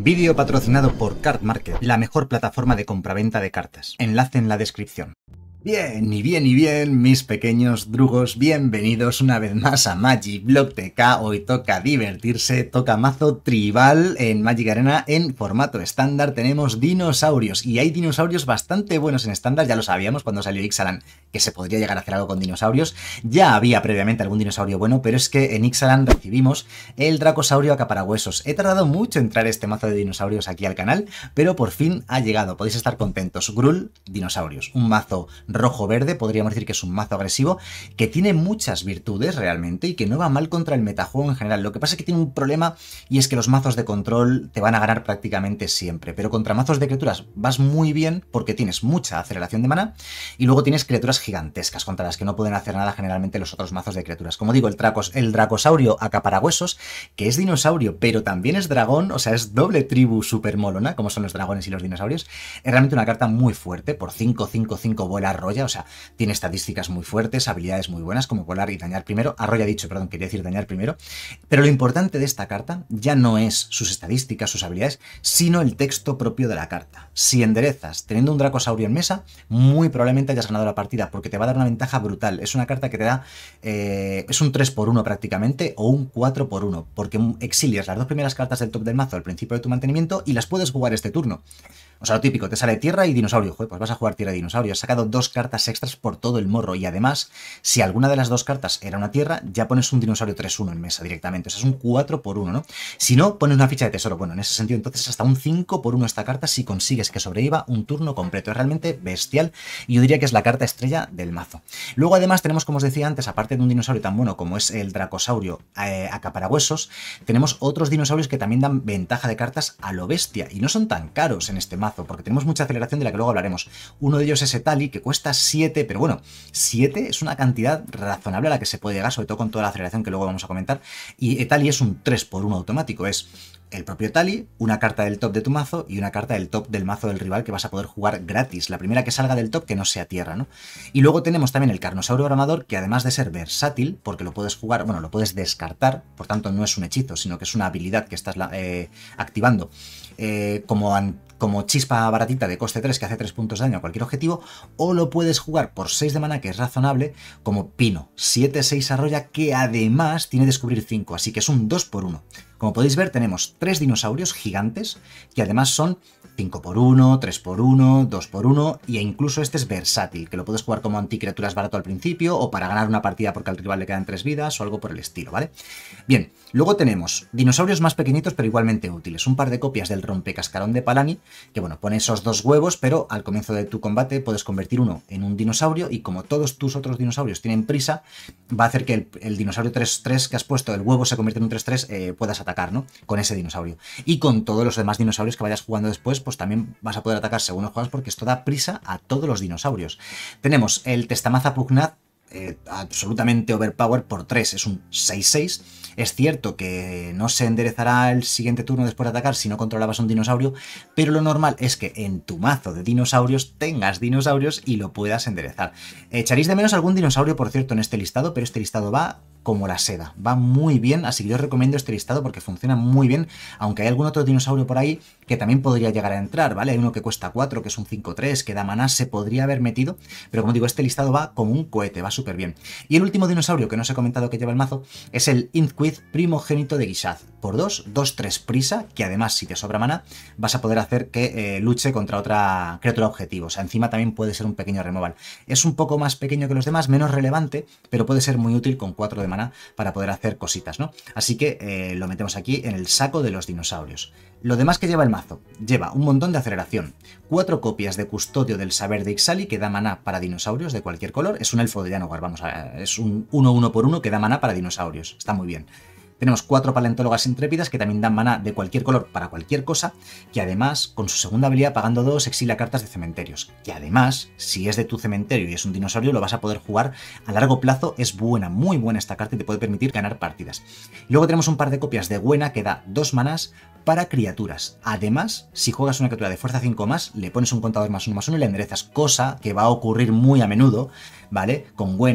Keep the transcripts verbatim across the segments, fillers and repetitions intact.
Vídeo patrocinado por Card Market, la mejor plataforma de compraventa de cartas. Enlace en la descripción. Bien, y bien, y bien, mis pequeños drugos, bienvenidos una vez más a Magic Block T K. Hoy toca divertirse, toca mazo tribal en Magic Arena en formato estándar. Tenemos dinosaurios, y hay dinosaurios bastante buenos en estándar, ya lo sabíamos cuando salió Ixalan, que se podría llegar a hacer algo con dinosaurios. Ya había previamente algún dinosaurio bueno, pero es que en Ixalan recibimos el Dracosaurio Acaparahuesos. He tardado mucho en traer este mazo de dinosaurios aquí al canal, pero por fin ha llegado, podéis estar contentos. Gruul, dinosaurios, un mazo rojo-verde, podríamos decir que es un mazo agresivo, que tiene muchas virtudes realmente y que no va mal contra el metajuego en general. Lo que pasa es que tiene un problema, y es que los mazos de control te van a ganar prácticamente siempre, pero contra mazos de criaturas vas muy bien porque tienes mucha aceleración de mana y luego tienes criaturas gigantescas contra las que no pueden hacer nada generalmente los otros mazos de criaturas. Como digo, el, Dracos, el Dracosaurio Acaparahuesos, que es dinosaurio pero también es dragón, o sea, es doble tribu super molona, como son los dragones y los dinosaurios, es realmente una carta muy fuerte. Por cinco cinco cinco vuela, arrolla, o sea, tiene estadísticas muy fuertes, habilidades muy buenas como volar y dañar primero. Arrolla dicho, perdón, quería decir dañar primero. Pero lo importante de esta carta ya no es sus estadísticas, sus habilidades, sino el texto propio de la carta. Si enderezas teniendo un Dracosaurio en mesa, muy probablemente hayas ganado la partida, porque te va a dar una ventaja brutal. Es una carta que te da, eh, es un tres por uno prácticamente, o un cuatro por uno, porque exilias las dos primeras cartas del top del mazo al principio de tu mantenimiento y las puedes jugar este turno. O sea, lo típico, te sale tierra y dinosaurio. Joder, pues vas a jugar tierra y dinosaurio. Has sacado dos cartas extras por todo el morro. Y además, si alguna de las dos cartas era una tierra, ya pones un dinosaurio tres uno en mesa directamente. O sea, es un cuatro por uno, ¿no? Si no, pones una ficha de tesoro. Bueno, en ese sentido, entonces hasta un cinco por uno esta carta si consigues que sobreviva un turno completo. Es realmente bestial y yo diría que es la carta estrella del mazo. Luego, además, tenemos, como os decía antes, aparte de un dinosaurio tan bueno como es el Dracosaurio eh, Acaparahuesos, tenemos otros dinosaurios que también dan ventaja de cartas a lo bestia. Y no son tan caros en este mazo, porque tenemos mucha aceleración de la que luego hablaremos. Uno de ellos es Etali, que cuesta siete, pero bueno, siete es una cantidad razonable a la que se puede llegar, sobre todo con toda la aceleración que luego vamos a comentar. Y Etali es un tres por uno automático, es el propio Etali, una carta del top de tu mazo y una carta del top del mazo del rival que vas a poder jugar gratis. La primera que salga del top que no sea tierra, ¿no? Y luego tenemos también el Carnosaurio Bramador, que además de ser versátil, porque lo puedes jugar, bueno, lo puedes descartar, por tanto no es un hechizo, sino que es una habilidad que estás eh, activando eh, como como chispa baratita de coste tres que hace tres puntos de daño a cualquier objetivo, o lo puedes jugar por seis de mana, que es razonable, como Pino, siete seis arrolla, que además tiene descubrir cinco, así que es un dos por uno. Como podéis ver, tenemos tres dinosaurios gigantes, que además son cinco por uno, tres por uno, dos por uno, e incluso este es versátil, que lo puedes jugar como anticriaturas barato al principio, o para ganar una partida porque al rival le quedan tres vidas, o algo por el estilo, ¿vale? Bien, luego tenemos dinosaurios más pequeñitos, pero igualmente útiles. Un par de copias del Rompecascarón de Palani, que bueno, pone esos dos huevos, pero al comienzo de tu combate puedes convertir uno en un dinosaurio, y como todos tus otros dinosaurios tienen prisa, va a hacer que el, el dinosaurio tres tres que has puesto, el huevo se convierte en un tres tres, eh, puedas atacar, ¿no? Con ese dinosaurio. Y con todos los demás dinosaurios que vayas jugando después, pues también vas a poder atacar según los juegos, porque esto da prisa a todos los dinosaurios. Tenemos el Testamaza Pugnat, Eh, absolutamente overpower por tres, es un seis seis. Es cierto que no se enderezará el siguiente turno después de atacar si no controlabas un dinosaurio, pero lo normal es que en tu mazo de dinosaurios tengas dinosaurios y lo puedas enderezar. Echaréis de menos algún dinosaurio, por cierto, en este listado, pero este listado va como la seda, va muy bien, así que yo os recomiendo este listado porque funciona muy bien, aunque hay algún otro dinosaurio por ahí que también podría llegar a entrar, ¿vale? Hay uno que cuesta cuatro, que es un cinco tres, que da maná, se podría haber metido, pero como digo, este listado va como un cohete, va súper bien. Y el último dinosaurio que no os he comentado que lleva el mazo es el Inquith primogénito de Guishaz. Por dos, dos tres prisa, que además si te sobra mana vas a poder hacer que eh, luche contra otra criatura objetivo. O sea, encima también puede ser un pequeño removal. Es un poco más pequeño que los demás, menos relevante, pero puede ser muy útil con cuatro de mana para poder hacer cositas, ¿no? Así que eh, lo metemos aquí en el saco de los dinosaurios. Lo demás que lleva el mazo, lleva un montón de aceleración, cuatro copias de Custodio del Saber de Ixali, que da maná para dinosaurios de cualquier color, es un elfo de Llanogar, vamos a, es un uno uno por uno que da maná para dinosaurios, está muy bien. Tenemos cuatro paleontólogas intrépidas que también dan maná de cualquier color para cualquier cosa, que además, con su segunda habilidad pagando dos, exilia cartas de cementerios. Que además, si es de tu cementerio y es un dinosaurio, lo vas a poder jugar a largo plazo. Es buena, muy buena esta carta y te puede permitir ganar partidas. Y luego tenemos un par de copias de Buena que da dos manás para criaturas. Además, si juegas una criatura de fuerza cinco más, le pones un contador más uno más uno y le enderezas, cosa que va a ocurrir muy a menudo, ¿vale? Con Buena,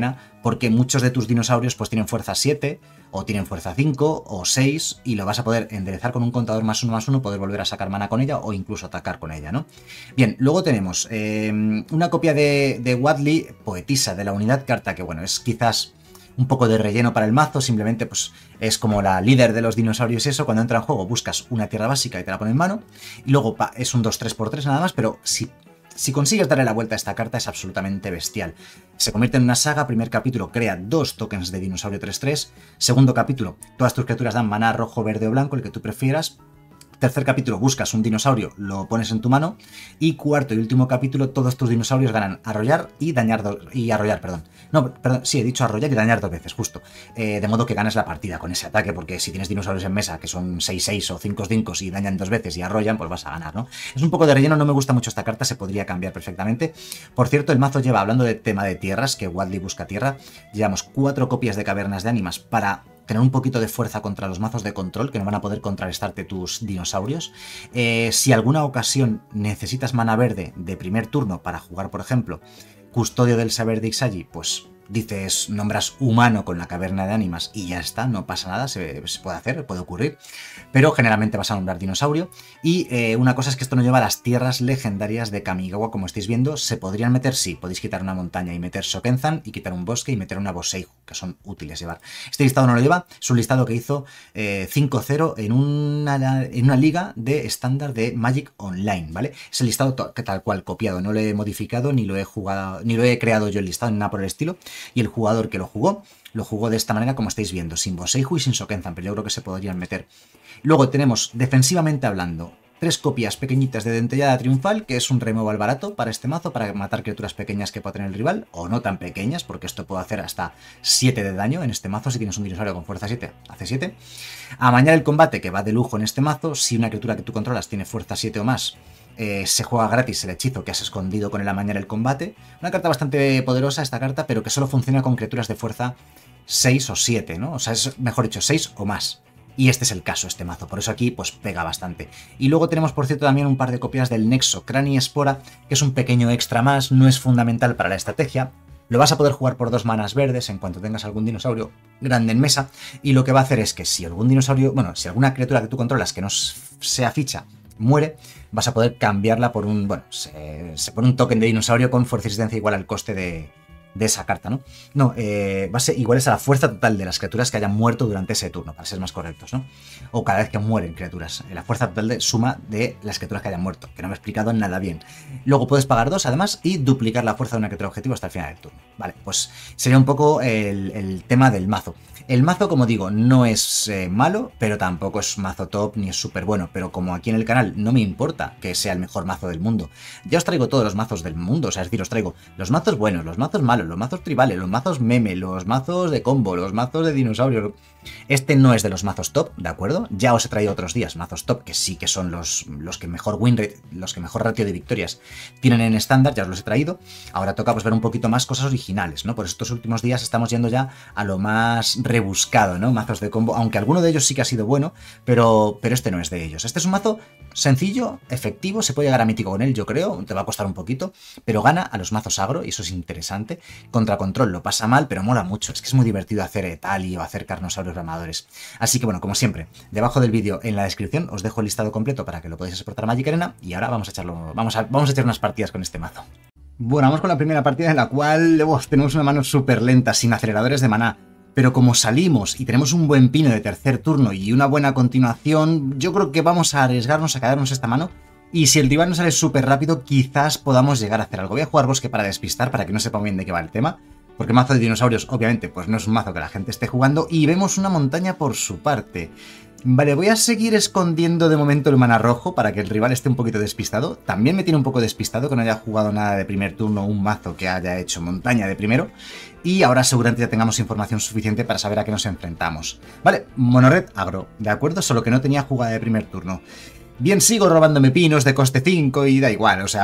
porque muchos de tus dinosaurios pues tienen fuerza siete, o tienen fuerza cinco, o seis, y lo vas a poder enderezar con un contador más uno más uno, poder volver a sacar mana con ella, o incluso atacar con ella, ¿no? Bien, luego tenemos eh, una copia de, de Wadley, poetisa de la unidad carta, que bueno, es quizás un poco de relleno para el mazo, simplemente pues es como la líder de los dinosaurios y eso. Cuando entra en juego buscas una tierra básica y te la pone en mano, y luego pa, es un dos tres por tres nada más, pero si, si consigues darle la vuelta a esta carta es absolutamente bestial. Se convierte en una saga. Primer capítulo, crea dos tokens de dinosaurio tres tres. Segundo capítulo, todas tus criaturas dan maná rojo, verde o blanco, el que tú prefieras. Tercer capítulo, buscas un dinosaurio, lo pones en tu mano. Y cuarto y último capítulo, todos tus dinosaurios ganan arrollar y dañar do y arrollar, perdón. No, perdón, sí, he dicho arrollar y dañar dos veces, justo. Eh, de modo que ganas la partida con ese ataque, porque si tienes dinosaurios en mesa que son seis seis o cinco cinco y dañan dos veces y arrollan, pues vas a ganar, ¿no? Es un poco de relleno, no me gusta mucho esta carta, se podría cambiar perfectamente. Por cierto, el mazo lleva, hablando de tema de tierras, que Wadley busca tierra, llevamos cuatro copias de Cavernas de Ánimas para tener un poquito de fuerza contra los mazos de control, que no van a poder contrarrestarte tus dinosaurios. Eh, si alguna ocasión necesitas mana verde de primer turno para jugar, por ejemplo, Custodio del Saber de Ixaji, pues dices, nombras humano con la Caverna de Ánimas y ya está, no pasa nada, se, se puede hacer, puede ocurrir, pero generalmente vas a nombrar dinosaurio. Y eh, una cosa es que esto no lleva a las tierras legendarias de Kamigawa, como estáis viendo. ¿Se podrían meter? Sí, podéis quitar una montaña y meter Shokenzan, y quitar un bosque y meter una Boseiju, que son útiles llevar. Este listado no lo lleva, es un listado que hizo eh, cinco cero en una, en una liga de estándar de Magic Online, ¿vale? Es el listado que tal cual copiado, no lo he modificado, ni lo he jugado, ni lo he creado yo el listado, ni nada por el estilo. Y el jugador que lo jugó, lo jugó de esta manera como estáis viendo, sin Boseiju y sin Shokenzan, pero yo creo que se podrían meter. Luego tenemos, defensivamente hablando, tres copias pequeñitas de Dentellada Triunfal, que es un removal barato para este mazo, para matar criaturas pequeñas que pueda tener el rival, o no tan pequeñas, porque esto puede hacer hasta siete de daño en este mazo. Si tienes un dinosaurio con fuerza siete, hace siete. Amañar el combate, que va de lujo en este mazo. Si una criatura que tú controlas tiene fuerza siete o más, Eh, se juega gratis el hechizo que has escondido con el amañar el combate. Una carta bastante poderosa esta carta, pero que solo funciona con criaturas de fuerza seis o siete, ¿no? O sea, es mejor dicho, seis o más. Y este es el caso, este mazo, por eso aquí pues pega bastante. Y luego tenemos, por cierto, también un par de copias del Nexo Craniespora, que es un pequeño extra más, no es fundamental para la estrategia. Lo vas a poder jugar por dos manas verdes en cuanto tengas algún dinosaurio grande en mesa, y lo que va a hacer es que si algún dinosaurio, bueno, si alguna criatura que tú controlas que no sea ficha muere, vas a poder cambiarla por un, bueno, se, se pone un token de dinosaurio con fuerza y resistencia igual al coste de, de esa carta, ¿no? No, eh, va a ser iguales a la fuerza total de las criaturas que hayan muerto durante ese turno, para ser más correctos, ¿no? O cada vez que mueren criaturas, la fuerza total de suma de las criaturas que hayan muerto, que no me he explicado nada bien. Luego puedes pagar dos, además, y duplicar la fuerza de una criatura objetivo hasta el final del turno. Vale, pues sería un poco el, el tema del mazo. El mazo, como digo, no es eh, malo, pero tampoco es mazo top ni es súper bueno. Pero como aquí en el canal no me importa que sea el mejor mazo del mundo, ya os traigo todos los mazos del mundo. O sea, es decir, os traigo los mazos buenos, los mazos malos, los mazos tribales, los mazos meme, los mazos de combo, los mazos de dinosaurios. Este no es de los mazos top, ¿de acuerdo? Ya os he traído otros días mazos top, que sí que son los, los que mejor win rate, los que mejor ratio de victorias tienen en estándar, ya os los he traído. Ahora toca pues ver un poquito más cosas originales, ¿no? Por estos últimos días estamos yendo ya a lo más rebuscado, ¿no? Mazos de combo, aunque alguno de ellos sí que ha sido bueno, pero, pero este no es de ellos. Este es un mazo sencillo, efectivo, se puede llegar a mítico con él, yo creo, te va a costar un poquito, pero gana a los mazos agro, y eso es interesante. Contra control lo pasa mal, pero mola mucho, es que es muy divertido hacer Etali o hacer Carnosaurios Ramadores. Así que bueno, como siempre, debajo del vídeo en la descripción os dejo el listado completo para que lo podáis exportar a Magic Arena, y ahora vamos a echarlo, vamos a, vamos a echar unas partidas con este mazo. Bueno, vamos con la primera partida en la cual oh, tenemos una mano súper lenta, sin aceleradores de maná. Pero como salimos y tenemos un buen pino de tercer turno y una buena continuación, yo creo que vamos a arriesgarnos a quedarnos esta mano. Y si el rival no sale súper rápido, quizás podamos llegar a hacer algo. Voy a jugar bosque para despistar, para que no sepa bien de qué va el tema. Porque mazo de dinosaurios, obviamente, pues no es un mazo que la gente esté jugando. Y vemos una montaña por su parte. Vale, voy a seguir escondiendo de momento el mana rojo para que el rival esté un poquito despistado. También me tiene un poco despistado que no haya jugado nada de primer turno, un mazo que haya hecho montaña de primero. Y ahora seguramente ya tengamos información suficiente para saber a qué nos enfrentamos. Vale, monored agro, ¿de acuerdo? Solo que no tenía jugada de primer turno. Bien, sigo robándome pinos de coste cinco y da igual, o sea, bueno.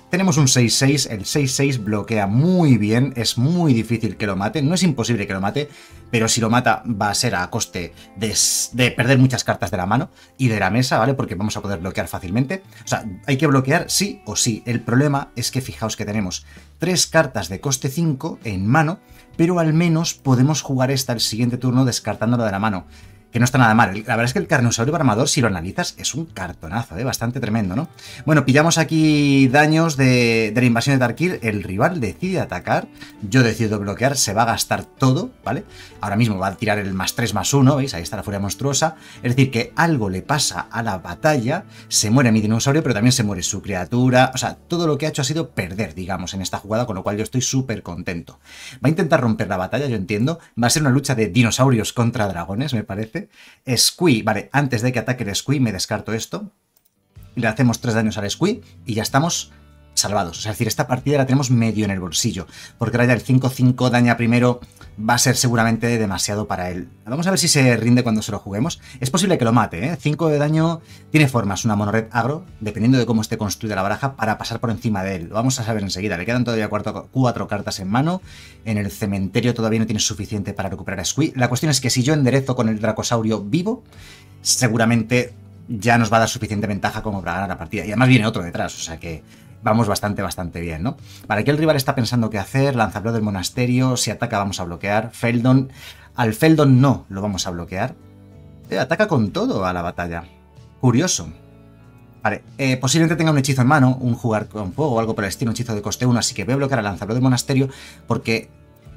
Tenemos un seis seis, el seis seis bloquea muy bien, es muy difícil que lo mate, no es imposible que lo mate, pero si lo mata va a ser a coste de, de perder muchas cartas de la mano y de la mesa, ¿vale? Porque vamos a poder bloquear fácilmente. O sea, hay que bloquear sí o sí. El problema es que fijaos que tenemos tres cartas de coste cinco en mano, pero al menos podemos jugar esta el siguiente turno descartándolo de la mano. Que no está nada mal. La verdad es que el Carnosaurio Armador, si lo analizas, es un cartonazo, ¿eh? Bastante tremendo, ¿no? Bueno, pillamos aquí daños de, de la invasión de Tarkir. El rival decide atacar. Yo decido bloquear. Se va a gastar todo, ¿vale? Ahora mismo va a tirar el más tres más uno, ¿veis? Ahí está la furia monstruosa. Es decir, que algo le pasa a la batalla. Se muere mi dinosaurio, pero también se muere su criatura. O sea, todo lo que ha hecho ha sido perder, digamos, en esta jugada, con lo cual yo estoy súper contento. Va a intentar romper la batalla, yo entiendo. Va a ser una lucha de dinosaurios contra dragones, me parece. Squee, vale, antes de que ataque el Squee me descarto esto y le hacemos tres daños al Squee y ya estamos salvados. O sea, es decir, esta partida la tenemos medio en el bolsillo, porque ahora ya el cinco cinco daña primero va a ser seguramente demasiado para él. Vamos a ver si se rinde cuando se lo juguemos. Es posible que lo mate, ¿eh? cinco de daño tiene formas, una monored agro, dependiendo de cómo esté construida la baraja, para pasar por encima de él. Lo vamos a saber enseguida. Le quedan todavía cuatro, cuatro cartas en mano. En el cementerio todavía no tiene suficiente para recuperar a Squee. La cuestión es que si yo enderezo con el Dracosaurio vivo, seguramente ya nos va a dar suficiente ventaja como para ganar la partida. Y además viene otro detrás, o sea que vamos bastante, bastante bien, ¿no? Vale, aquí el rival está pensando qué hacer. Lanzablado del monasterio. Si ataca vamos a bloquear. Feldon. Al Feldon no lo vamos a bloquear. Eh, ataca con todo a la batalla. Curioso. Vale, eh, posiblemente tenga un hechizo en mano. Un jugar con fuego o algo por el estilo. Un hechizo de coste uno. Así que voy a bloquear al lanzablado del monasterio. Porque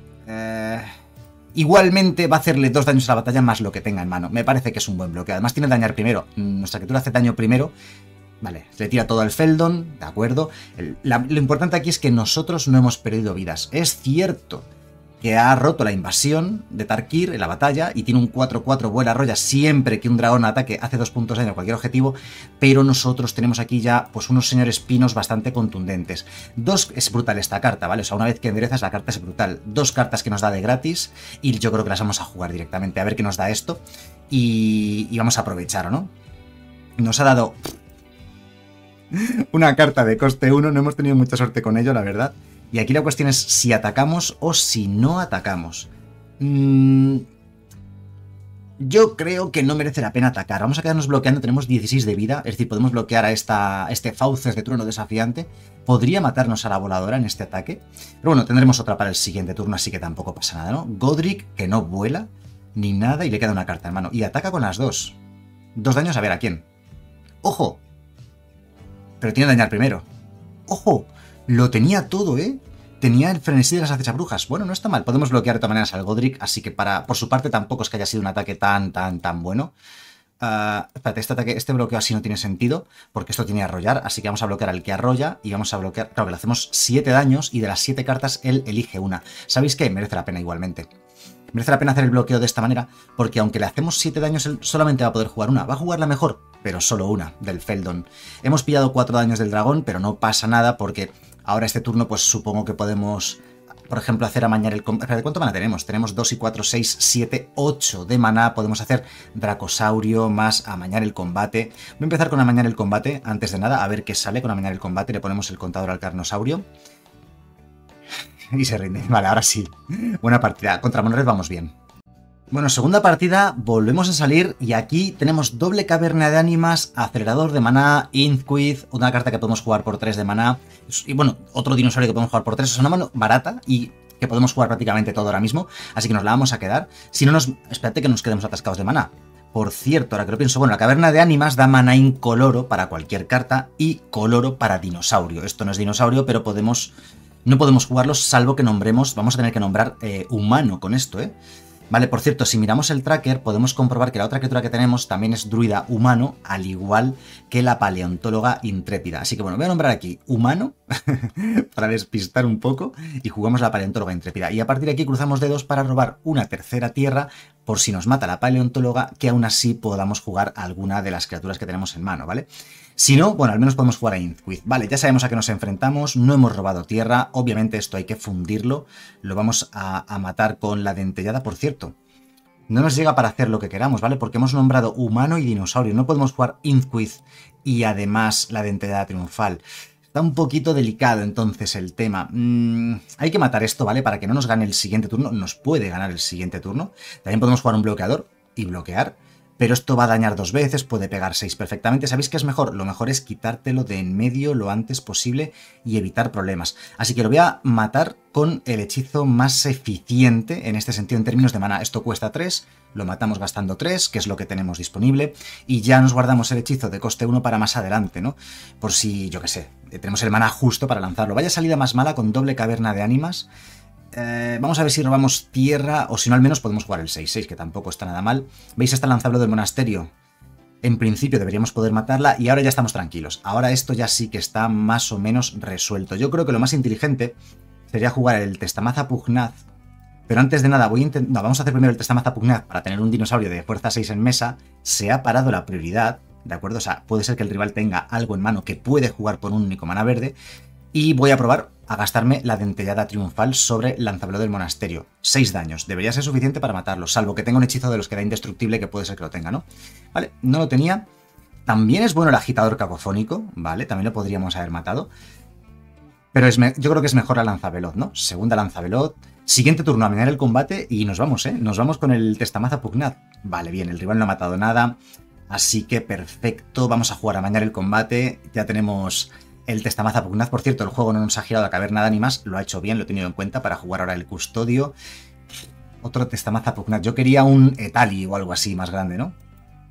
Eh, igualmente va a hacerle dos daños a la batalla más lo que tenga en mano. Me parece que es un buen bloqueo. Además tiene dañar primero. Nuestra criatura hace daño primero. Vale, le tira todo al Feldon, de acuerdo. El, la, lo importante aquí es que nosotros no hemos perdido vidas. Es cierto que ha roto la invasión de Tarkir en la batalla y tiene un cuatro cuatro vuela roya siempre que un dragón ataque, hace dos puntos de daño a cualquier objetivo, pero nosotros tenemos aquí ya pues unos señores pinos bastante contundentes. Dos, es brutal esta carta, ¿vale? O sea, una vez que enderezas la carta es brutal. Dos cartas que nos da de gratis y yo creo que las vamos a jugar directamente, a ver qué nos da esto y, y vamos a aprovechar, ¿no? Nos ha dado una carta de coste uno, no hemos tenido mucha suerte con ello, la verdad. Y aquí la cuestión es si atacamos o si no atacamos. Mm, yo creo que no merece la pena atacar. Vamos a quedarnos bloqueando, tenemos dieciséis de vida, es decir, podemos bloquear a esta, este Fauces de trueno desafiante. Podría matarnos a la voladora en este ataque. Pero bueno, tendremos otra para el siguiente turno, así que tampoco pasa nada, ¿no? Godric, que no vuela ni nada y le queda una carta en mano. Y ataca con las dos. Dos daños a ver a quién. ¡Ojo! Pero tiene que dañar primero. ¡Ojo! Lo tenía todo, ¿eh? Tenía el frenesí de las acechabrujas. Bueno, no está mal. Podemos bloquear de todas maneras al Godric, así que para por su parte tampoco es que haya sido un ataque tan, tan, tan bueno. Uh, espérate, este, ataque, este bloqueo así no tiene sentido, porque esto tiene arrollar, así que vamos a bloquear al que arrolla y vamos a bloquear... Claro, que le hacemos siete daños y de las siete cartas él elige una. ¿Sabéis qué? Merece la pena igualmente. Merece la pena hacer el bloqueo de esta manera, porque aunque le hacemos siete daños, él solamente va a poder jugar una. Va a jugar la mejor, pero solo una, del Feldon. Hemos pillado cuatro daños del dragón, pero no pasa nada, porque ahora este turno, pues supongo que podemos, por ejemplo, hacer amañar el combate. ¿De cuánto maná tenemos? Tenemos dos y cuatro, seis, siete, ocho de maná. Podemos hacer Dracosaurio más amañar el combate. Voy a empezar con amañar el combate, antes de nada, a ver qué sale con amañar el combate. Le ponemos el contador al Carnosaurio. Y se rinde. Vale, ahora sí. Buena partida. Contra Monored vamos bien. Bueno, segunda partida, volvemos a salir y aquí tenemos doble caverna de ánimas, acelerador de maná, Inquith, una carta que podemos jugar por tres de maná y bueno, otro dinosaurio que podemos jugar por tres. Es una mano barata y que podemos jugar prácticamente todo ahora mismo, así que nos la vamos a quedar. Si no nos... Espérate que nos quedemos atascados de maná. Por cierto, ahora que lo pienso, bueno, la caverna de ánimas da maná incoloro para cualquier carta y coloro para dinosaurio. Esto no es dinosaurio, pero podemos... No podemos jugarlos salvo que nombremos... Vamos a tener que nombrar eh, humano con esto, ¿eh? Vale, por cierto, si miramos el tracker podemos comprobar que la otra criatura que tenemos también es druida humano, al igual que la paleontóloga intrépida. Así que bueno, voy a nombrar aquí humano para despistar un poco y jugamos la paleontóloga intrépida. Y a partir de aquí cruzamos dedos para robar una tercera tierra por si nos mata la paleontóloga, que aún así podamos jugar a alguna de las criaturas que tenemos en mano, ¿vale? Si no, bueno, al menos podemos jugar a Inquith. Vale, ya sabemos a qué nos enfrentamos, no hemos robado tierra, obviamente esto hay que fundirlo, lo vamos a, a matar con la dentellada, por cierto. No nos llega para hacer lo que queramos, ¿vale? Porque hemos nombrado humano y dinosaurio, no podemos jugar Inquith y además la dentellada triunfal. Está un poquito delicado entonces el tema. Mm, hay que matar esto, ¿vale? Para que no nos gane el siguiente turno. Nos puede ganar el siguiente turno. También podemos jugar un bloqueador y bloquear. Pero esto va a dañar dos veces, puede pegar seis perfectamente. ¿Sabéis qué es mejor? Lo mejor es quitártelo de en medio lo antes posible y evitar problemas. Así que lo voy a matar con el hechizo más eficiente en este sentido en términos de mana. Esto cuesta tres, lo matamos gastando tres, que es lo que tenemos disponible, y ya nos guardamos el hechizo de coste uno para más adelante, ¿no? Por si, yo qué sé, tenemos el mana justo para lanzarlo. Vaya salida más mala con doble caverna de ánimas. Eh, vamos a ver si robamos tierra, o si no al menos podemos jugar el seis seis, que tampoco está nada mal. ¿Veis esta lanzable del monasterio? En principio deberíamos poder matarla y ahora ya estamos tranquilos. Ahora esto ya sí que está más o menos resuelto. Yo creo que lo más inteligente sería jugar el Testamaza Pugnaz. Pero antes de nada, voy a intentar. No, vamos a hacer primero el Testamaza Pugnaz para tener un dinosaurio de fuerza seis en mesa. Se ha parado la prioridad, ¿de acuerdo? O sea, puede ser que el rival tenga algo en mano que puede jugar por un único mana verde. Y voy a probar a gastarme la dentellada triunfal sobre Lanzabelo del Monasterio. seis daños. Debería ser suficiente para matarlo, salvo que tenga un hechizo de los que da indestructible, que puede ser que lo tenga, ¿no? Vale, no lo tenía. También es bueno el agitador cacofónico, ¿vale? También lo podríamos haber matado. Pero es yo creo que es mejor la lanzaveloz, ¿no? Segunda lanzaveloz. Siguiente turno, a minar el combate y nos vamos, ¿eh? Nos vamos con el Testamaza Pugnaz. Vale, bien, el rival no ha matado nada. Así que perfecto. Vamos a jugar a mañar el combate. Ya tenemos el Testamaza Pugnaz. Por cierto, el juego no nos ha girado a caverna de ánimas. Lo ha hecho bien, lo he tenido en cuenta para jugar ahora el custodio. Otro Testamaza Pugnaz. Yo quería un Etali o algo así más grande, ¿no?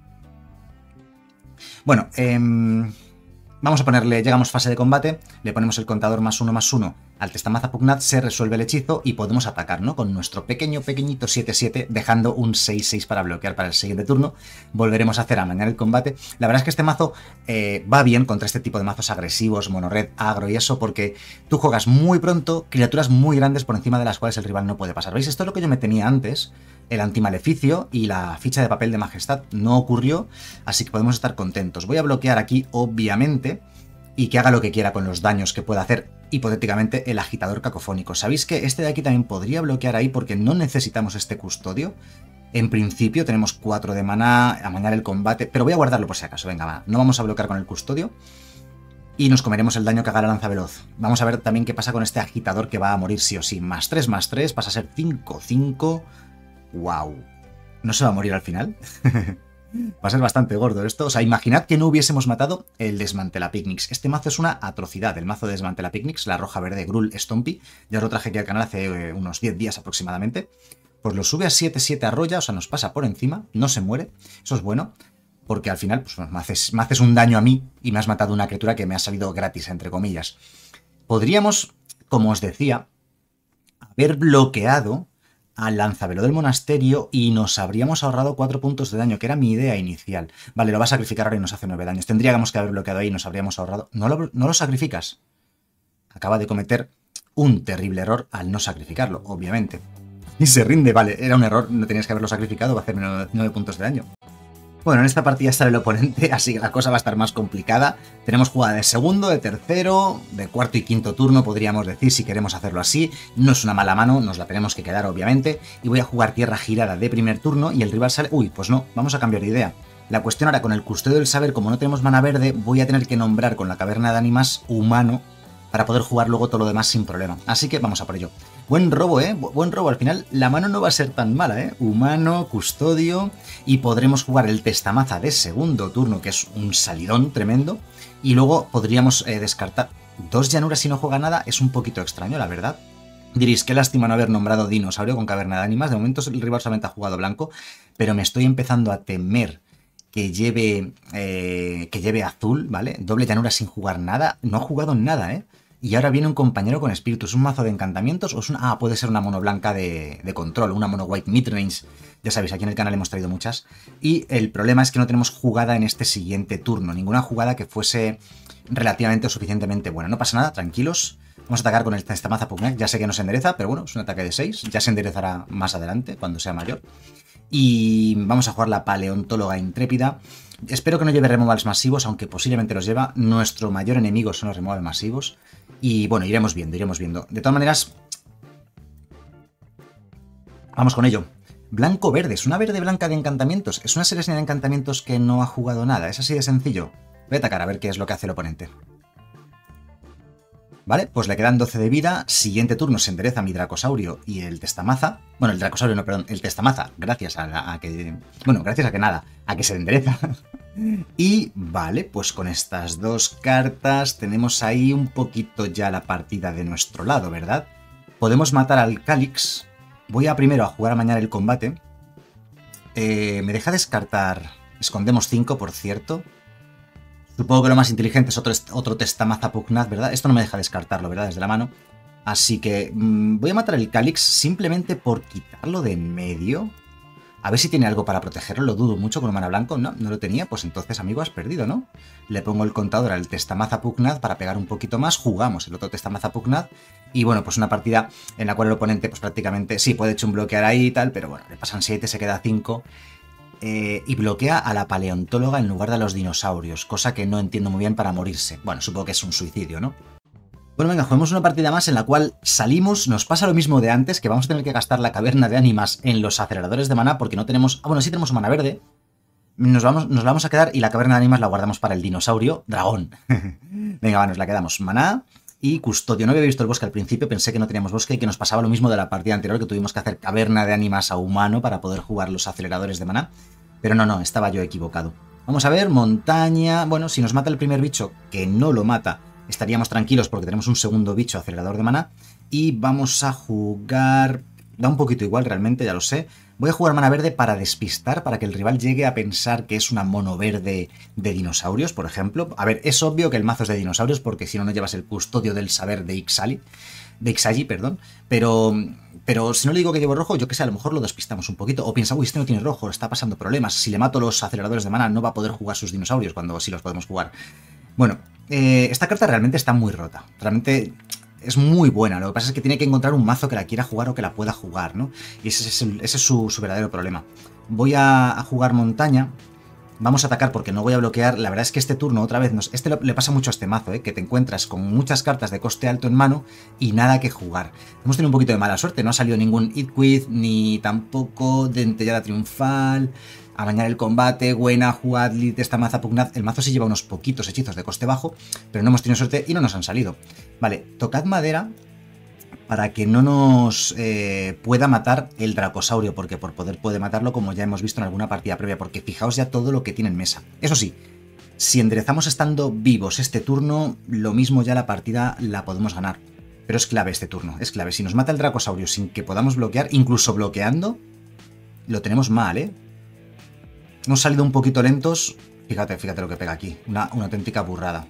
Bueno, eh, vamos a ponerle, llegamos fase de combate, le ponemos el contador más uno más uno al Testamaza Pugnaz, se resuelve el hechizo y podemos atacar, ¿no? Con nuestro pequeño, pequeñito siete siete, dejando un seis seis para bloquear para el siguiente turno. Volveremos a hacer a mañana el combate. La verdad es que este mazo eh, va bien contra este tipo de mazos agresivos, monored, agro y eso, porque tú juegas muy pronto criaturas muy grandes por encima de las cuales el rival no puede pasar. ¿Veis? Esto es lo que yo me tenía antes, el antimaleficio y la ficha de papel de majestad. No ocurrió, así que podemos estar contentos. Voy a bloquear aquí, obviamente, y que haga lo que quiera con los daños que pueda hacer, hipotéticamente, el agitador cacofónico. ¿Sabéis que este de aquí también podría bloquear ahí porque no necesitamos este custodio? En principio tenemos cuatro de maná, amañar el combate, pero voy a guardarlo por si acaso. Venga, va, no vamos a bloquear con el custodio y nos comeremos el daño que haga la lanza veloz. Vamos a ver también qué pasa con este agitador que va a morir sí o sí. Más tres, más tres, pasa a ser cinco, cinco. ¡Wow! ¿No se va a morir al final? Va a ser bastante gordo esto. O sea, imaginad que no hubiésemos matado el Desmantela Picnics. Este mazo es una atrocidad. El mazo de Desmantela Picnics, la roja verde Gruul Stompy. Ya lo traje aquí al canal hace eh, unos diez días aproximadamente. Pues lo sube a siete siete a Roya, o sea, nos pasa por encima, no se muere. Eso es bueno, porque al final pues, me, haces, me haces un daño a mí y me has matado una criatura que me ha salido gratis, entre comillas. Podríamos, como os decía, haber bloqueado al Lanzavelo del Monasterio y nos habríamos ahorrado cuatro puntos de daño, que era mi idea inicial. Vale, lo va a sacrificar ahora y nos hace nueve daños. Tendríamos que haber bloqueado ahí y nos habríamos ahorrado... ¿No lo, no lo sacrificas? Acaba de cometer un terrible error al no sacrificarlo, obviamente. Y se rinde, vale, era un error, no tenías que haberlo sacrificado, va a hacerme nueve puntos de daño. Bueno, en esta partida está el oponente, así que la cosa va a estar más complicada. Tenemos jugada de segundo, de tercero, de cuarto y quinto turno, podríamos decir, si queremos hacerlo así. No es una mala mano, nos la tenemos que quedar, obviamente. Y voy a jugar tierra girada de primer turno y el rival sale... Uy, pues no, vamos a cambiar de idea. La cuestión ahora, con el custodio del saber, como no tenemos mana verde, voy a tener que nombrar con la caverna de ánimas humano para poder jugar luego todo lo demás sin problema. Así que vamos a por ello. Buen robo, ¿eh? Buen robo. Al final la mano no va a ser tan mala, ¿eh? Humano, custodio, y podremos jugar el Testamaza de segundo turno, que es un salidón tremendo, y luego podríamos eh, descartar dos llanuras si no juega nada. Es un poquito extraño, la verdad. Diréis, qué lástima no haber nombrado dinosaurio con caverna de ánimas. De momento el rival solamente ha jugado blanco, pero me estoy empezando a temer que lleve, eh, que lleve azul, ¿vale? Doble llanura sin jugar nada. No ha jugado nada, ¿eh? Y ahora viene un compañero con espíritu. ¿Es un mazo de encantamientos o es una... Ah, puede ser una mono blanca de, de control, una mono white midrange. Ya sabéis, aquí en el canal hemos traído muchas. Y el problema es que no tenemos jugada en este siguiente turno. Ninguna jugada que fuese relativamente o suficientemente buena. No pasa nada, tranquilos. Vamos a atacar con el Testamaza Pugnaz. Ya sé que no se endereza, pero bueno, es un ataque de seis. Ya se enderezará más adelante, cuando sea mayor. Y vamos a jugar la Paleontóloga Intrépida. Espero que no lleve removals masivos, aunque posiblemente los lleva. Nuestro mayor enemigo son los removals masivos. Y bueno, iremos viendo, iremos viendo. De todas maneras, vamos con ello. Blanco-verde, es una verde-blanca de encantamientos. Es una serie de encantamientos que no ha jugado nada. Es así de sencillo. Voy a atacar a ver qué es lo que hace el oponente. Vale, pues le quedan doce de vida. Siguiente turno se endereza mi Dracosaurio y el Testamaza. Bueno, el Dracosaurio no, perdón, el Testamaza, gracias a, a que... Bueno, gracias a que nada, a que se endereza. Y vale, pues con estas dos cartas tenemos ahí un poquito ya la partida de nuestro lado, ¿verdad? Podemos matar al Calix. Voy a primero a jugar a mañana el combate. Eh, me deja descartar... Escondemos cinco, por cierto. Supongo que lo más inteligente es otro, otro Testamaza Pugnaz, ¿verdad? Esto no me deja descartarlo, ¿verdad? Desde la mano. Así que mmm, voy a matar el Calix simplemente por quitarlo de en medio. A ver si tiene algo para protegerlo. Lo dudo mucho con un mana blanco. No, no lo tenía. Pues entonces, amigo, has perdido, ¿no? Le pongo el contador al Testamaza Pugnaz para pegar un poquito más. Jugamos el otro Testamaza Pugnaz. Y bueno, pues una partida en la cual el oponente, pues prácticamente, sí, puede echar un bloquear ahí y tal, pero bueno, le pasan siete, se queda cinco. Eh, y bloquea a la paleontóloga en lugar de a los dinosaurios, cosa que no entiendo muy bien para morirse. Bueno, supongo que es un suicidio, ¿no? Bueno, venga, juguemos una partida más en la cual salimos, nos pasa lo mismo de antes, que vamos a tener que gastar la caverna de ánimas en los aceleradores de maná, porque no tenemos... Ah, bueno, sí tenemos mana verde. Nos, vamos, nos la vamos a quedar y la caverna de ánimas la guardamos para el dinosaurio dragón. Venga, va, nos la quedamos. Maná y custodio. No había visto el bosque al principio, pensé que no teníamos bosque y que nos pasaba lo mismo de la partida anterior, que tuvimos que hacer caverna de ánimas a humano para poder jugar los aceleradores de maná. Pero no, no, estaba yo equivocado. Vamos a ver, montaña... Bueno, si nos mata el primer bicho, que no lo mata, estaríamos tranquilos porque tenemos un segundo bicho acelerador de maná. Y vamos a jugar... Da un poquito igual realmente, ya lo sé. Voy a jugar mana verde para despistar, para que el rival llegue a pensar que es una mono verde de dinosaurios, por ejemplo. A ver, es obvio que el mazo es de dinosaurios porque si no, no llevas el custodio del saber de Ixali. De Ixali, perdón. Pero... Pero si no le digo que llevo rojo, yo que sé, a lo mejor lo despistamos un poquito. O piensa, uy, este no tiene rojo, está pasando problemas. Si le mato los aceleradores de mana, no va a poder jugar sus dinosaurios cuando sí los podemos jugar. Bueno, eh, esta carta realmente está muy rota. Realmente es muy buena. Lo que pasa es que tiene que encontrar un mazo que la quiera jugar o que la pueda jugar, ¿no? Y ese es, el, ese es su, su verdadero problema. Voy a, a jugar montaña. Vamos a atacar porque no voy a bloquear. La verdad es que este turno otra vez... Nos, este le pasa mucho a este mazo, ¿eh? Que te encuentras con muchas cartas de coste alto en mano y nada que jugar. Hemos tenido un poquito de mala suerte. No ha salido ningún Eat Quit, ni tampoco Dentellada Triunfal, Amañar el Combate, Buena, Juadli, Testamaza Pugnaz. El mazo sí lleva unos poquitos hechizos de coste bajo, pero no hemos tenido suerte y no nos han salido. Vale, tocad madera para que no nos eh, pueda matar el Dracosaurio, porque por poder puede matarlo, como ya hemos visto en alguna partida previa, porque fijaos ya todo lo que tiene en mesa. Eso sí, si enderezamos estando vivos este turno, lo mismo ya la partida la podemos ganar. Pero es clave este turno, es clave. Si nos mata el Dracosaurio sin que podamos bloquear, incluso bloqueando, lo tenemos mal, ¿eh? Hemos salido un poquito lentos. Fíjate, fíjate lo que pega aquí, una, una auténtica burrada.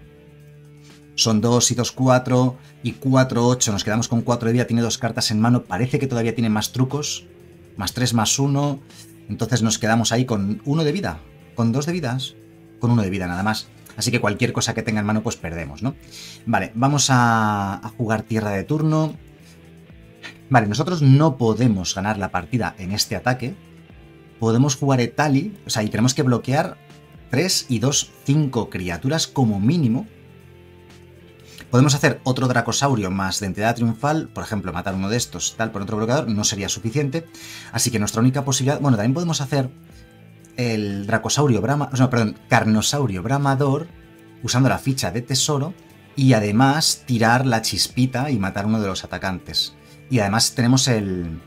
Son dos y dos, cuatro y cuatro, ocho. Nos quedamos con cuatro de vida. Tiene dos cartas en mano. Parece que todavía tiene más trucos. Más tres, más uno. Entonces nos quedamos ahí con uno de vida. ¿Con dos de vidas? Con uno de vida nada más. Así que cualquier cosa que tenga en mano pues perdemos, ¿no? Vale, vamos a, a jugar tierra de turno. Vale, nosotros no podemos ganar la partida en este ataque. Podemos jugar Etali. O sea, y tenemos que bloquear tres y dos, cinco criaturas como mínimo. Podemos hacer otro Dracosaurio más Dentellada Triunfal, por ejemplo, matar uno de estos, tal, por otro bloqueador, no sería suficiente. Así que nuestra única posibilidad... Bueno, también podemos hacer el Dracosaurio Brama... No, perdón, Carnosaurio Bramador, usando la ficha de tesoro, y además tirar la chispita y matar uno de los atacantes. Y además tenemos el...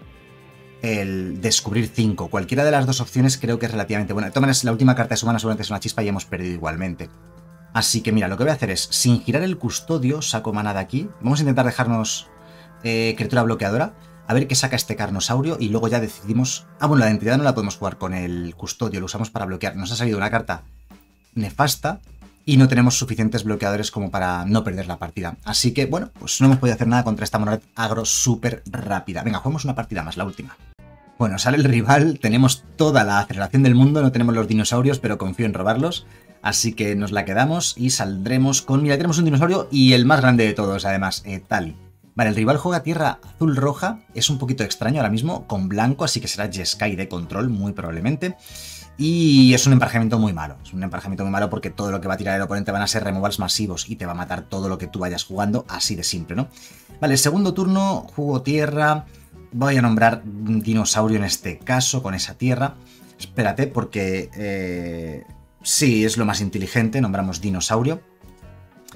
el descubrir cinco. Cualquiera de las dos opciones creo que es relativamente buena. De todas maneras, la última carta es humana, seguramente es una chispa y hemos perdido igualmente. Así que mira, lo que voy a hacer es, sin girar el custodio, saco mana de aquí. Vamos a intentar dejarnos eh, criatura bloqueadora. A ver qué saca este Carnosaurio y luego ya decidimos... Ah, bueno, la identidad no la podemos jugar con el custodio, lo usamos para bloquear. Nos ha salido una carta nefasta y no tenemos suficientes bloqueadores como para no perder la partida. Así que, bueno, pues no hemos podido hacer nada contra esta mono agro súper rápida. Venga, juguemos una partida más, la última. Bueno, sale el rival, tenemos toda la aceleración del mundo, no tenemos los dinosaurios, pero confío en robarlos. Así que nos la quedamos y saldremos con... Mira, tenemos un dinosaurio y el más grande de todos, además, Etali. Vale, el rival juega tierra azul-roja, es un poquito extraño ahora mismo, con blanco, así que será Jeskai de control, muy probablemente. Y es un emparejamiento muy malo, es un emparejamiento muy malo porque todo lo que va a tirar el oponente van a ser removals masivos y te va a matar todo lo que tú vayas jugando, así de simple, ¿no? Vale, segundo turno, juego tierra, voy a nombrar dinosaurio en este caso, con esa tierra. Espérate, porque... Eh... Sí, es lo más inteligente, nombramos dinosaurio.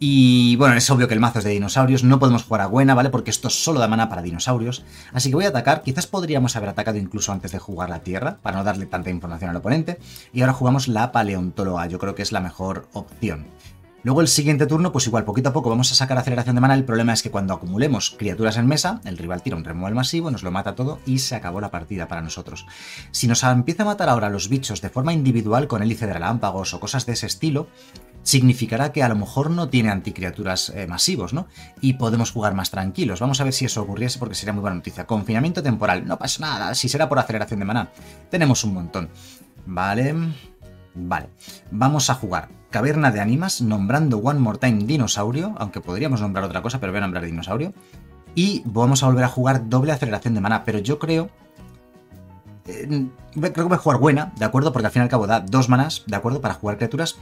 Y bueno, es obvio que el mazo es de dinosaurios, no podemos jugar a Gwena, ¿vale? Porque esto solo da mana para dinosaurios. Así que voy a atacar, quizás podríamos haber atacado incluso antes de jugar la tierra, para no darle tanta información al oponente. Y ahora jugamos la paleontóloga, yo creo que es la mejor opción. Luego el siguiente turno, pues igual, poquito a poco vamos a sacar aceleración de mana. El problema es que cuando acumulemos criaturas en mesa, el rival tira un removal masivo, nos lo mata todo y se acabó la partida para nosotros. Si nos empieza a matar ahora los bichos de forma individual con hélice de relámpagos o cosas de ese estilo, significará que a lo mejor no tiene anticriaturas eh, masivos, ¿no? Y podemos jugar más tranquilos. Vamos a ver si eso ocurriese porque sería muy buena noticia. Confinamiento temporal, no pasa nada, si será por aceleración de mana. Tenemos un montón. Vale... Vale, vamos a jugar Caverna de Ánimas, nombrando One More Time Dinosaurio, aunque podríamos nombrar otra cosa, pero voy a nombrar Dinosaurio. Y vamos a volver a jugar doble aceleración de mana, pero yo creo... Eh, creo que voy a jugar buena, ¿de acuerdo? Porque al fin y al cabo da dos manas, ¿de acuerdo? Para jugar criaturas.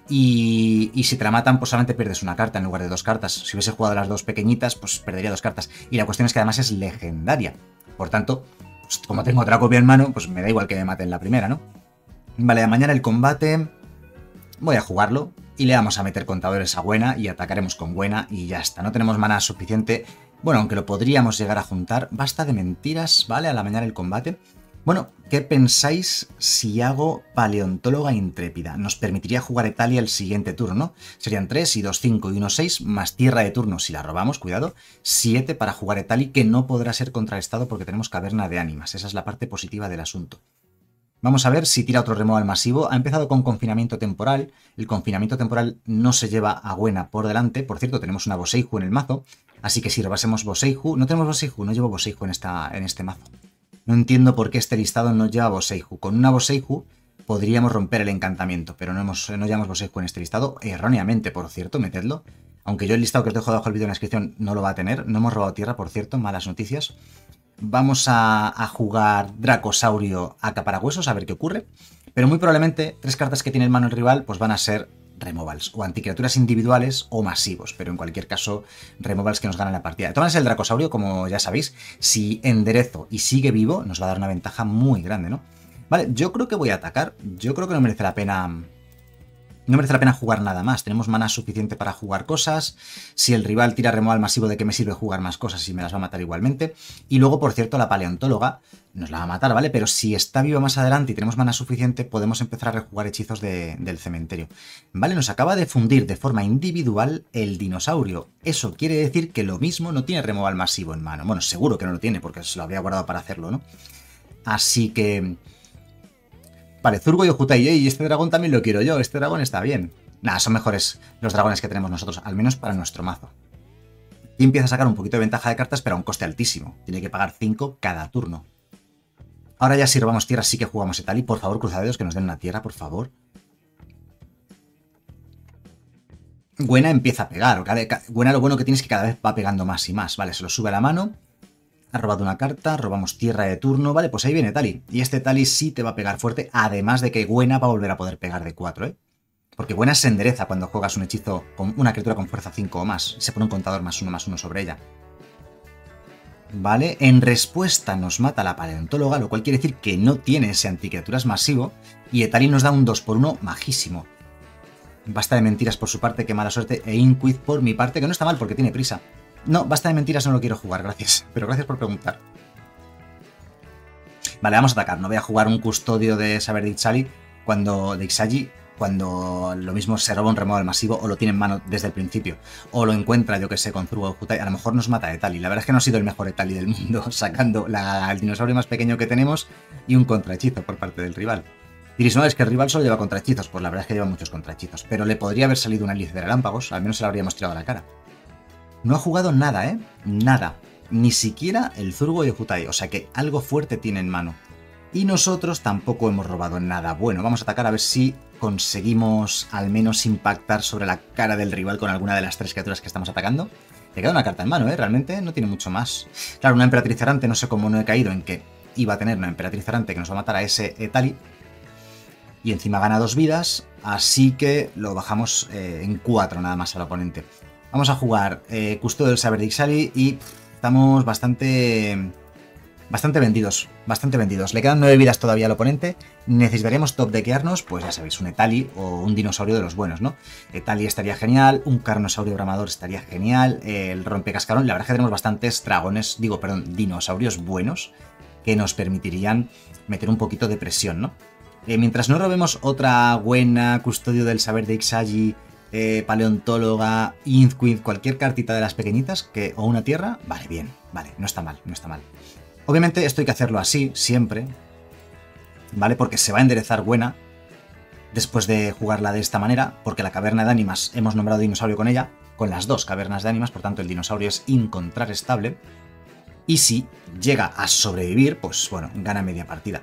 Y, y si te la matan, pues solamente pierdes una carta en lugar de dos cartas. Si hubiese jugado las dos pequeñitas, pues perdería dos cartas. Y la cuestión es que además es legendaria. Por tanto, pues como tengo otra copia en mano, pues me da igual que me maten la primera, ¿no? Vale, mañana el combate voy a jugarlo y le vamos a meter contadores a Gwena y atacaremos con Gwena y ya está. No tenemos mana suficiente, bueno, aunque lo podríamos llegar a juntar. Basta de mentiras, ¿vale? A la mañana el combate. Bueno, ¿qué pensáis si hago Paleontóloga Intrépida? Nos permitiría jugar Italia el siguiente turno. Serían tres y dos, cinco y uno, seis, más tierra de turno si la robamos, cuidado. siete para jugar Italia, que no podrá ser contrarrestado porque tenemos Caverna de Ánimas. Esa es la parte positiva del asunto. Vamos a ver si tira otro removal masivo. Ha empezado con confinamiento temporal. El confinamiento temporal no se lleva a Gwena por delante. Por cierto, tenemos una Boseiju en el mazo. Así que si robásemos Boseiju... No tenemos Boseiju, no llevo Boseiju en, esta, en este mazo. No entiendo por qué este listado no lleva Boseiju. Con una Boseiju podríamos romper el encantamiento, pero no, hemos, no llevamos Boseiju en este listado. Erróneamente, por cierto, metedlo. Aunque yo el listado que os dejo debajo del vídeo en la descripción no lo va a tener. No hemos robado tierra, por cierto, malas noticias. Vamos a, a jugar Dracosaurio a Caparahuesos a ver qué ocurre. Pero muy probablemente tres cartas que tiene en mano el rival pues van a ser removals o anticriaturas individuales o masivos. Pero en cualquier caso, removals que nos ganan la partida. De todas maneras, el Dracosaurio, como ya sabéis, si enderezo y sigue vivo, nos va a dar una ventaja muy grande, ¿no? Vale, yo creo que voy a atacar. Yo creo que no merece la pena... No merece la pena jugar nada más, tenemos mana suficiente para jugar cosas. Si el rival tira removal masivo, ¿de qué me sirve jugar más cosas si me las va a matar igualmente? Y luego, por cierto, la paleontóloga nos la va a matar, ¿vale? Pero si está viva más adelante y tenemos mana suficiente, podemos empezar a rejugar hechizos de, del cementerio. Vale, nos acaba de fundir de forma individual el dinosaurio. Eso quiere decir que lo mismo no tiene removal masivo en mano. Bueno, seguro que no lo tiene, porque se lo había guardado para hacerlo, ¿no? Así que... Vale, Zurgo y Ojutai, y este dragón también lo quiero yo, este dragón está bien. Nada, son mejores los dragones que tenemos nosotros, al menos para nuestro mazo. Y empieza a sacar un poquito de ventaja de cartas, pero a un coste altísimo. Tiene que pagar cinco cada turno. Ahora ya si robamos tierra sí que jugamos Etali. Por favor, cruzaderos, que nos den una tierra, por favor. Gwena empieza a pegar. Gwena lo bueno que tiene es que cada vez va pegando más y más. Vale, se lo sube a la mano. Ha robado una carta, robamos tierra de turno, vale, pues ahí viene Tali. Y este Tali sí te va a pegar fuerte, además de que Gwena va a volver a poder pegar de cuatro, ¿eh? Porque Gwena se endereza cuando juegas un hechizo con una criatura con fuerza cinco o más. Se pone un contador más uno más uno sobre ella. Vale, en respuesta nos mata la paleontóloga, lo cual quiere decir que no tiene ese anticriaturas masivo. Y Etali nos da un dos por uno majísimo. Basta de mentiras por su parte, qué mala suerte. E Inquid por mi parte, que no está mal porque tiene prisa. No, basta de mentiras, no lo quiero jugar, gracias. Pero gracias por preguntar. Vale, vamos a atacar. No voy a jugar un custodio de Saber de Ixali cuando, de Ixali, cuando lo mismo se roba un removal masivo o lo tiene en mano desde el principio. O lo encuentra, yo que sé, con Zurgo o Ojutai. A lo mejor nos mata Etali. La verdad es que no ha sido el mejor Etali del mundo, sacando la, el dinosaurio más pequeño que tenemos y un contrahechizo por parte del rival. Diréis, no, es que el rival solo lleva contrahechizos. Pues la verdad es que lleva muchos contrahechizos. Pero le podría haber salido una hélice de relámpagos. Al menos se la habríamos tirado a la cara. No ha jugado nada, ¿eh? Nada. Ni siquiera el Zurgo y Ojutai. O sea que algo fuerte tiene en mano. Y nosotros tampoco hemos robado nada bueno. Vamos a atacar a ver si conseguimos al menos impactar sobre la cara del rival con alguna de las tres criaturas que estamos atacando. Le queda una carta en mano, ¿eh? Realmente no tiene mucho más. Claro, una emperatriz errante, no sé cómo no he caído en que iba a tener una emperatriz errante que nos va a matar a ese Etali. Y encima gana dos vidas, así que lo bajamos eh, en cuatro nada más al oponente. Vamos a jugar eh, Custodio del Saber de Ixali y pff, estamos bastante Bastante vendidos, bastante vendidos. Le quedan nueve vidas todavía al oponente. Necesitaríamos top deckearnos, pues ya sabéis, un Etali o un dinosaurio de los buenos, ¿no? Etali estaría genial, un Carnosaurio Bramador estaría genial, el Rompecascarón. La verdad es que tenemos bastantes dragones, digo, perdón, dinosaurios buenos que nos permitirían meter un poquito de presión, ¿no? Eh, mientras no robemos otra buena, Custodio del Saber de Ixagi, eh, Paleontóloga, Inzquid, cualquier cartita de las pequeñitas, que, o una tierra, vale, bien, vale, no está mal, no está mal. Obviamente esto hay que hacerlo así, siempre, ¿vale? Porque se va a enderezar buena después de jugarla de esta manera, porque la caverna de ánimas hemos nombrado dinosaurio con ella, con las dos cavernas de ánimas, por tanto el dinosaurio es incontrarrestable. Y si llega a sobrevivir, pues bueno, gana media partida.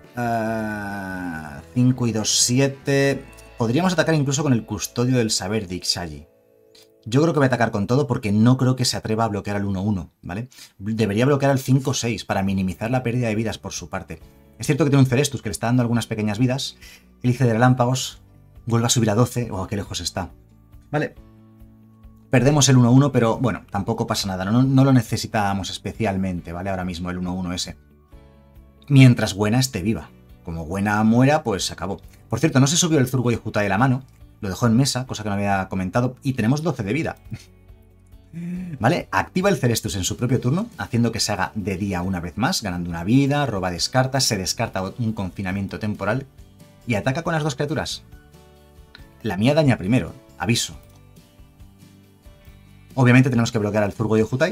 Uh, cinco y dos, siete... Podríamos atacar incluso con el Custodio del Saber de Ixagi. Yo creo que voy a atacar con todo porque no creo que se atreva a bloquear al uno uno, ¿vale? Debería bloquear al cinco seis para minimizar la pérdida de vidas por su parte. Es cierto que tiene un Celestus que le está dando algunas pequeñas vidas. Hélice de relámpagos vuelve a subir a doce. ¡Oh, qué lejos está! Vale. Perdemos el uno uno, pero bueno, tampoco pasa nada. No, no lo necesitábamos especialmente, ¿vale? Ahora mismo el uno uno ese. Mientras Buena esté viva. Como Buena muera, pues se acabó. Por cierto, no se subió el Zurgo Yujutai de la mano. Lo dejó en mesa, cosa que no había comentado, y tenemos doce de vida. ¿Vale? Activa el Celestus en su propio turno, haciendo que se haga de día una vez más, ganando una vida, roba descarta, se descarta un confinamiento temporal y ataca con las dos criaturas. La mía daña primero, aviso. Obviamente tenemos que bloquear al Zurgo Yujutai.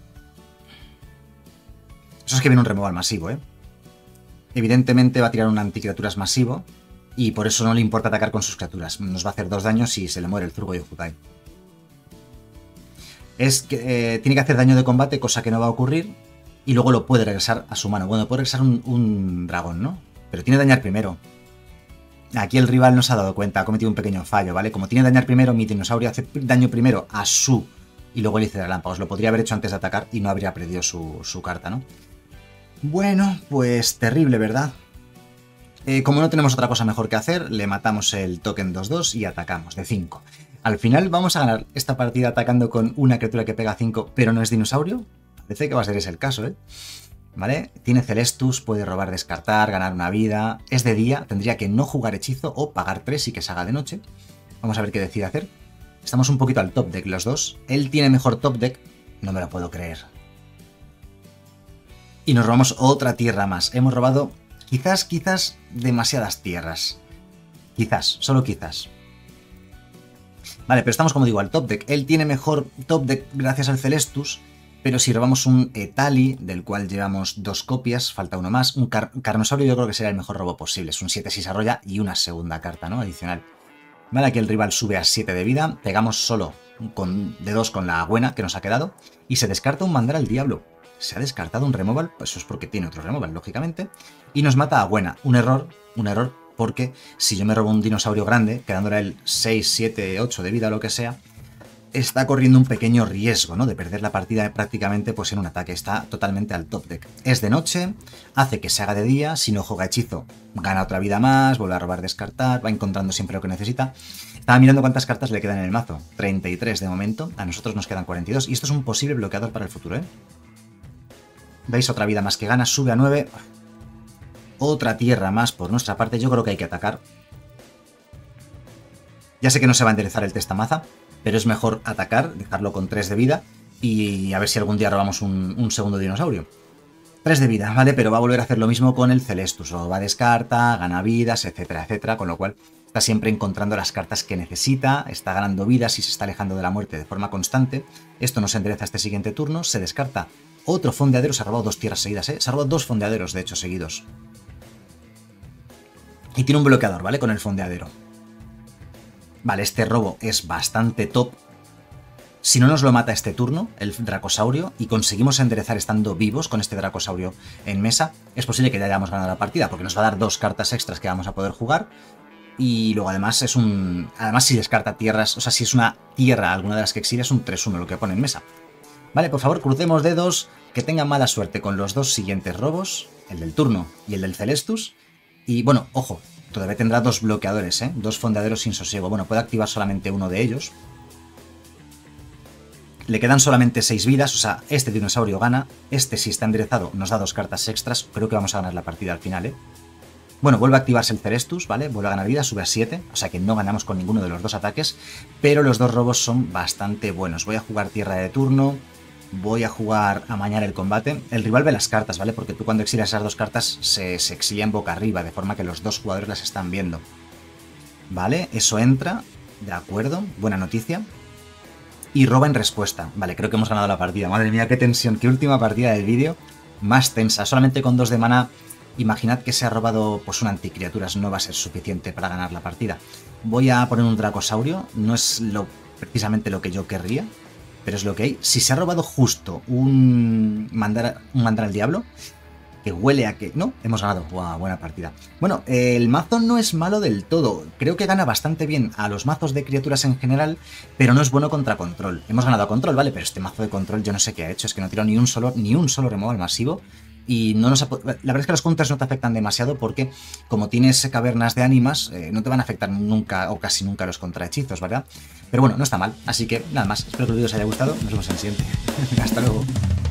Eso es que viene un removal masivo, ¿eh? Evidentemente va a tirar un anticriaturas masivo. Y por eso no le importa atacar con sus criaturas. Nos va a hacer dos daños si se le muere el Zurgo Yujutai. Es que eh, tiene que hacer daño de combate, cosa que no va a ocurrir. Y luego lo puede regresar a su mano. Bueno, puede regresar un, un dragón, ¿no? Pero tiene que dañar primero. Aquí el rival no se ha dado cuenta, ha cometido un pequeño fallo, ¿vale? Como tiene que dañar primero, mi dinosaurio hace daño primero a su... Y luego el Hélice de relámpagos. Lo podría haber hecho antes de atacar y no habría perdido su, su carta, ¿no? Bueno, pues terrible, ¿verdad? Eh, como no tenemos otra cosa mejor que hacer, le matamos el token dos dos y atacamos de cinco. Al final vamos a ganar esta partida atacando con una criatura que pega cinco, pero no es dinosaurio. Parece que va a ser ese el caso, ¿eh? ¿Vale? Tiene Celestus, puede robar, descartar, ganar una vida. Es de día, tendría que no jugar hechizo o pagar tres y que se haga de noche. Vamos a ver qué decide hacer. Estamos un poquito al top deck los dos. Él tiene mejor top deck. No me lo puedo creer. Y nos robamos otra tierra más. Hemos robado... Quizás, quizás, demasiadas tierras. Quizás, solo quizás. Vale, pero estamos, como digo, al top deck. Él tiene mejor top deck gracias al Celestus, pero si robamos un Etali, del cual llevamos dos copias, falta uno más, un Car Carnosaurio yo creo que será el mejor robo posible. Es un siete seis arrolla y una segunda carta, ¿no? Adicional. Vale, aquí el rival sube a siete de vida, pegamos solo con, de dos con la buena que nos ha quedado, y se descarta un mandar al diablo. Se ha descartado un removal, pues eso es porque tiene otro removal, lógicamente, y nos mata a buena. Un error, un error, porque si yo me robo un dinosaurio grande, quedándole el seis, siete, ocho de vida o lo que sea, está corriendo un pequeño riesgo, ¿no? De perder la partida prácticamente pues en un ataque. Está totalmente al top deck. Es de noche, hace que se haga de día, si no juega hechizo, gana otra vida más, vuelve a robar, descartar, va encontrando siempre lo que necesita. Estaba mirando cuántas cartas le quedan en el mazo. treinta y tres de momento, a nosotros nos quedan cuarenta y dos, y esto es un posible bloqueador para el futuro, ¿eh? ¿Veis? Otra vida más que gana, sube a nueve. Otra tierra más por nuestra parte. Yo creo que hay que atacar. Ya sé que no se va a enderezar el Testamaza, pero es mejor atacar, dejarlo con tres de vida y a ver si algún día robamos un, un segundo dinosaurio. tres de vida, ¿vale? Pero va a volver a hacer lo mismo con el Celestus. O va a descarta, gana vidas, etcétera, etcétera. Con lo cual está siempre encontrando las cartas que necesita, está ganando vidas y se está alejando de la muerte de forma constante. Esto no se endereza este siguiente turno, se descarta otro fondeadero, se ha robado dos tierras seguidas, ¿eh? Se ha robado dos fondeaderos, de hecho, seguidos. Y tiene un bloqueador, ¿vale? Con el fondeadero. Vale, este robo es bastante top. Si no nos lo mata este turno, el Dracosaurio, y conseguimos enderezar estando vivos con este Dracosaurio en mesa, es posible que ya hayamos ganado la partida, porque nos va a dar dos cartas extras que vamos a poder jugar. Y luego además es un... Además si descarta tierras, o sea, si es una tierra alguna de las que exilia, es un tres uno lo que pone en mesa. Vale, por favor, crucemos dedos, que tengan mala suerte con los dos siguientes robos, el del turno y el del Celestus. Y bueno, ojo, todavía tendrá dos bloqueadores, ¿eh? Dos fondeaderos sin sosiego. Bueno, puede activar solamente uno de ellos. Le quedan solamente seis vidas, o sea, este dinosaurio gana. Este, si está enderezado, nos da dos cartas extras. Creo que vamos a ganar la partida al final, ¿eh? Bueno, vuelve a activarse el Cerestus, ¿vale? Vuelve a ganar vida, sube a siete, o sea que no ganamos con ninguno de los dos ataques, pero los dos robos son bastante buenos. Voy a jugar tierra de turno, voy a jugar amañar el combate. El rival ve las cartas, ¿vale? Porque tú cuando exilias esas dos cartas se, se exilian boca arriba, de forma que los dos jugadores las están viendo. Vale, eso entra, de acuerdo, buena noticia. Y roba en respuesta. Vale, creo que hemos ganado la partida. Madre mía, qué tensión, qué última partida del vídeo más tensa. Solamente con dos de mana, imaginad que se ha robado pues un anticriaturas, no va a ser suficiente para ganar la partida. Voy a poner un dracosaurio, no es lo, precisamente lo que yo querría, pero es lo que hay. Si se ha robado justo un mandar, un mandar al diablo, que huele a que... No, hemos ganado. Wow, buena partida. Bueno, el mazo no es malo del todo. Creo que gana bastante bien a los mazos de criaturas en general, pero no es bueno contra control. Hemos ganado a control, ¿vale? Pero este mazo de control yo no sé qué ha hecho. Es que no tiró ni un solo, ni un solo removal masivo. Y no nos ha... La verdad es que los counters no te afectan demasiado porque, como tienes cavernas de ánimas, eh, no te van a afectar nunca o casi nunca los contrahechizos, ¿verdad? Pero bueno, no está mal. Así que nada más. Espero que el vídeo os haya gustado. Nos vemos en el siguiente. Hasta luego.